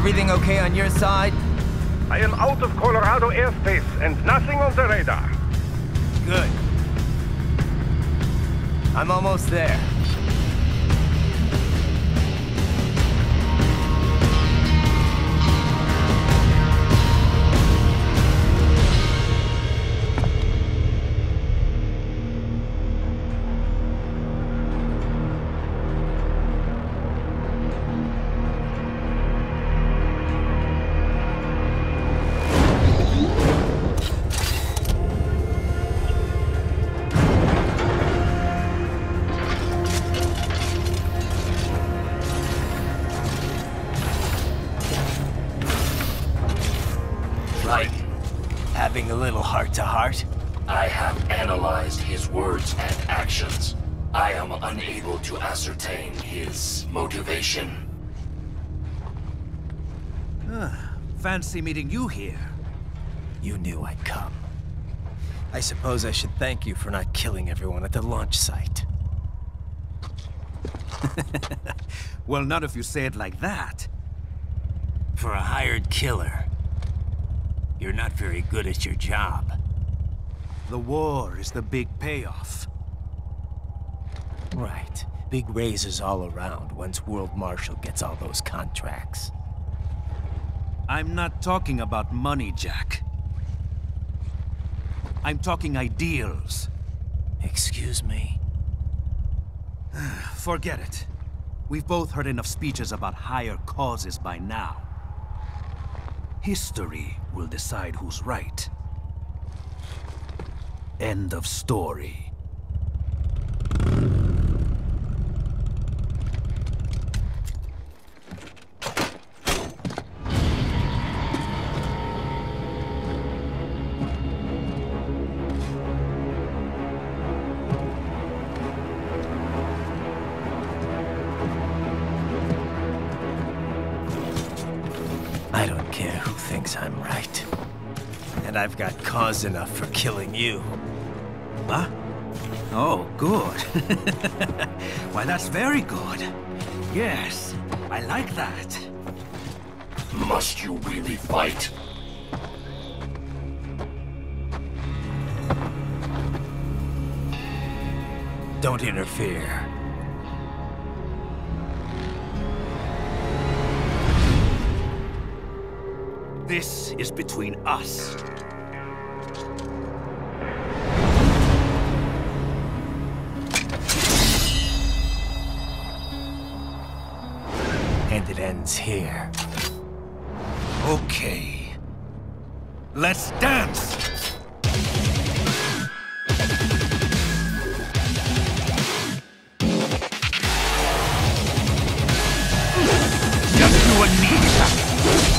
Everything okay on your side? I am out of Colorado airspace and nothing on the radar. Good. I'm almost there. Having a little heart-to-heart? I have analyzed his words and actions. I am unable to ascertain his motivation. Fancy meeting you here. You knew I'd come. I suppose I should thank you for not killing everyone at the launch site. Well, not if you say it like that. For a hired killer, you're not very good at your job. The war is the big payoff. Right. Big raises all around once World Marshal gets all those contracts. I'm not talking about money, Jack. I'm talking ideals. Excuse me? Forget it. We've both heard enough speeches about higher causes by now. History will decide who's right. End of story. I don't care who thinks I'm right. And I've got cause enough for killing you. Huh? Oh, good. Why, that's very good. Yes, I like that. Must you really fight? Don't interfere. This is between us. And it ends here. Okay. Let's dance! Just you and me, Jack.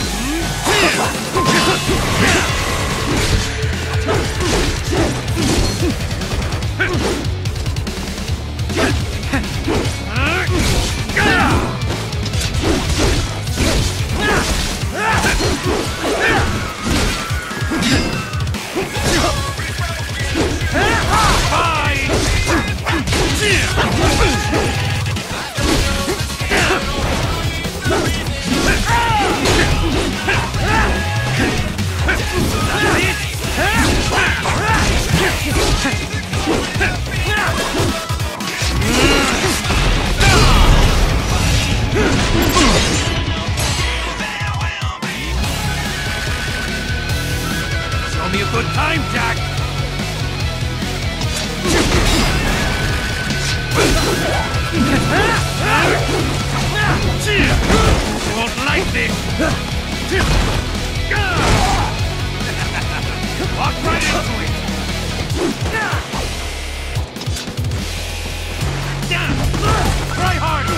Show me a good time, Jack! You won't like this! Walk right into it! Try harder!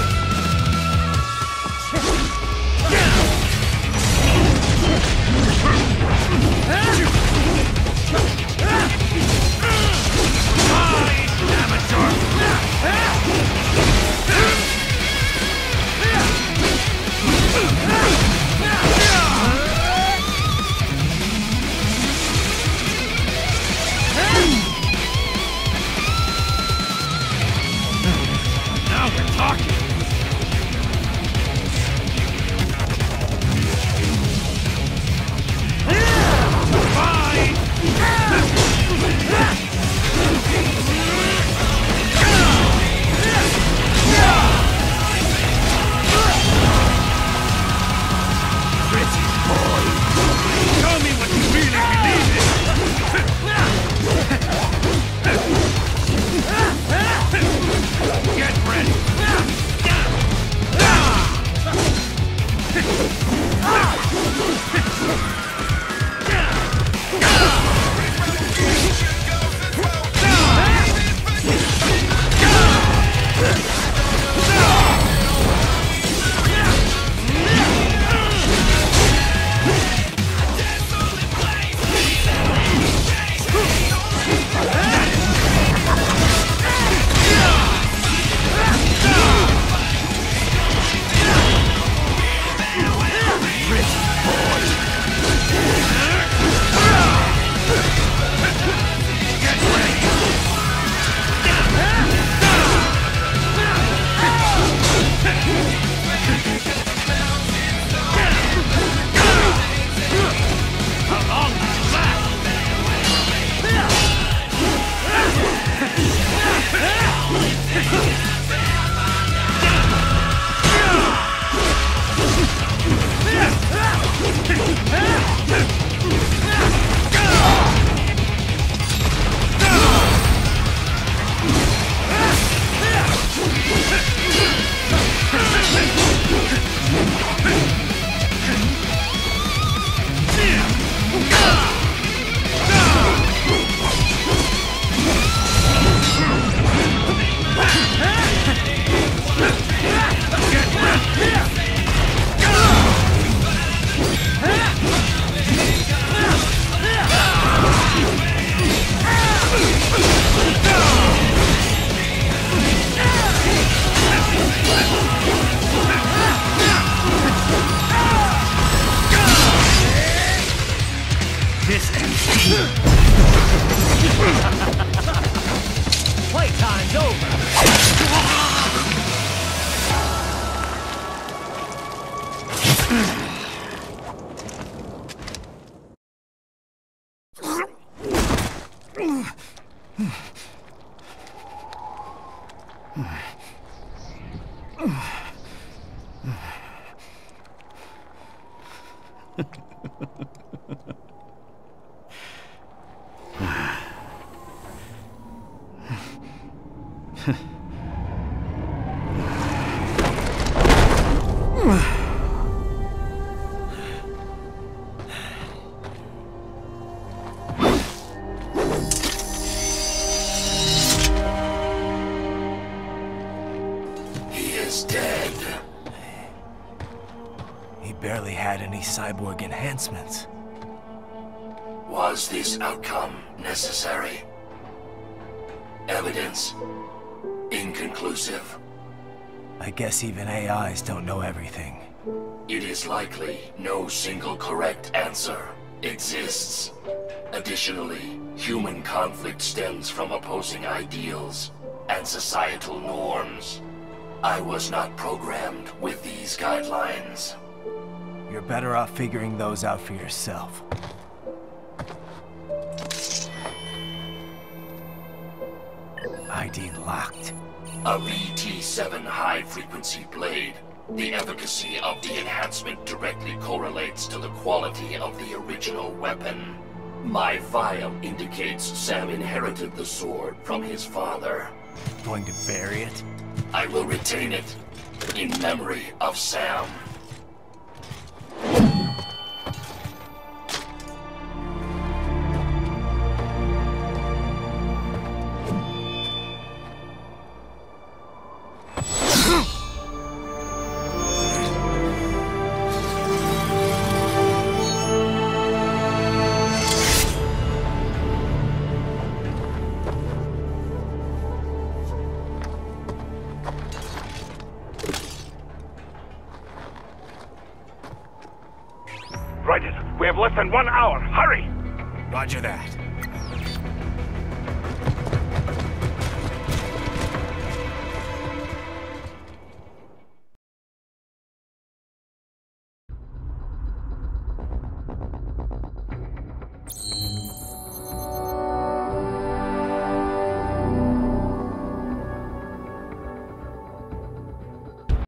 Barely had any cyborg enhancements. Was this outcome necessary? Evidence inconclusive. I guess even AIs don't know everything. It is likely no single correct answer exists. Additionally, human conflict stems from opposing ideals and societal norms. I was not programmed with these guidelines. You're better off figuring those out for yourself. ID locked. A VT7 high-frequency blade. The efficacy of the enhancement directly correlates to the quality of the original weapon. My file indicates Sam inherited the sword from his father. Going to bury it? I will retain it in memory of Sam. Right it. We have less than 1 hour. Hurry! Roger that.